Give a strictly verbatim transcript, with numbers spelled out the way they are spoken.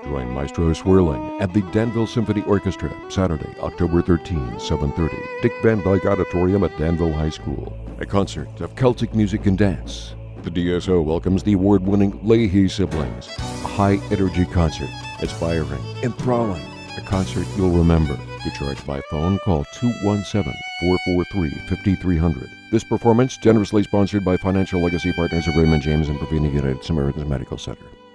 Join Maestro Swirling at the Danville Symphony Orchestra, Saturday, October thirteenth, seven thirty, Dick Van Dyke Auditorium at Danville High School. A concert of Celtic music and dance. The D S O welcomes the award-winning Leahy siblings. A high-energy concert, inspiring, enthralling. A concert you'll remember. To charge by phone, call two one seven, four four three, five three zero zero. This performance generously sponsored by Financial Legacy Partners of Raymond James and Provena United Samaritans Medical Center.